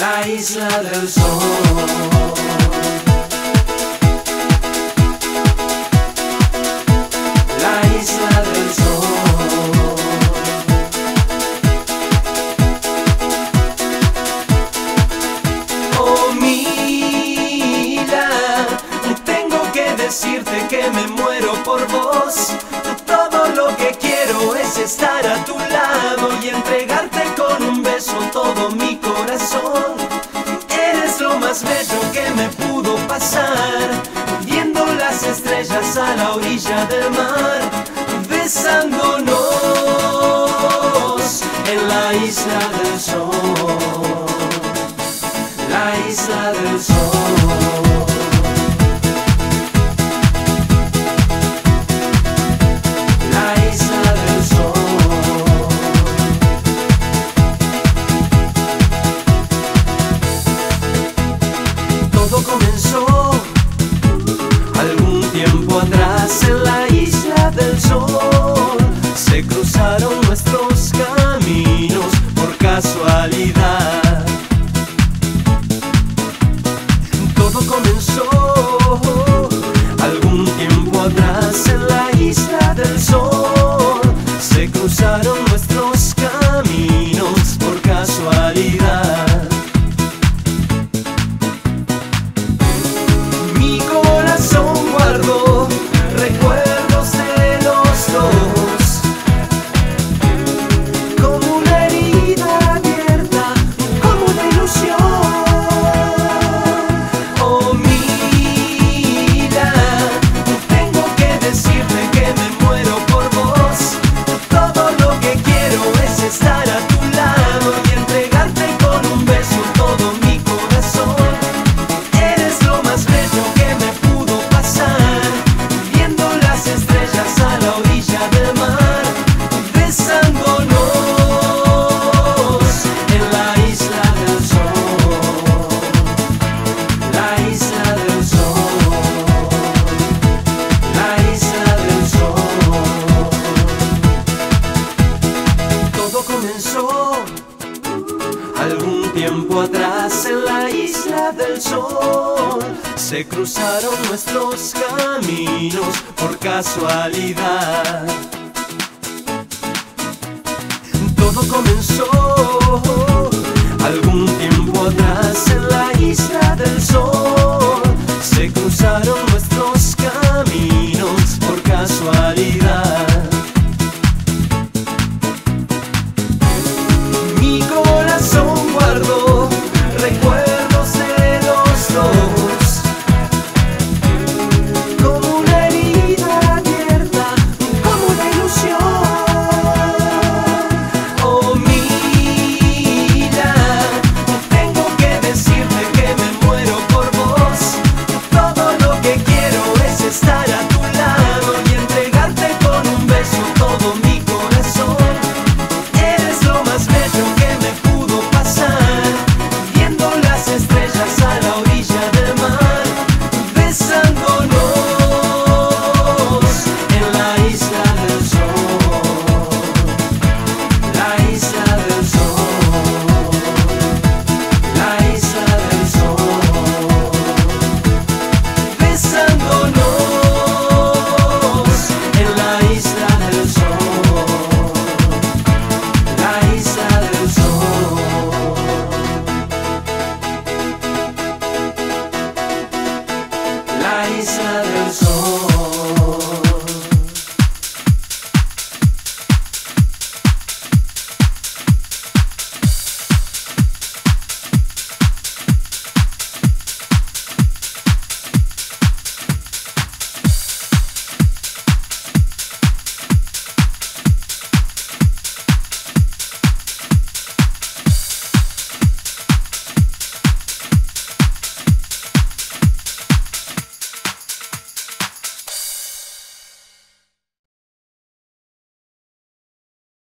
la isla del sol. La isla del sol. Oh, mira, tengo que decirte que me muero por vos. Todo lo que quiero es estar a tu lado y entregarte con un beso todo mi corazón. Eres lo más bello que me pudo pasar, viendo las estrellas a la orilla del mar, besándonos en la isla del sol. La isla del sol. Todo comenzó algún tiempo atrás en la isla del sol. Se cruzaron nuestros caminos por casualidad. Todo comenzó algún tiempo atrás en la isla del sol. Se cruzaron nuestros caminos por casualidad. Recuerdos de los dos, como una herida abierta, como una ilusión. Oh, mira, tengo que decirte que me muero por vos. Todo lo que quiero es estar a tu lado y entregarte con un beso todo mi corazón. Eres lo más bello que me pudo pasar, viendo las estrellas a la orilla del mar, besándonos en la isla del sol. La isla del sol. La isla del sol. Todo comenzó algún tiempo atrás en la isla del sol. Se cruzaron nuestros caminos por casualidad. Todo comenzó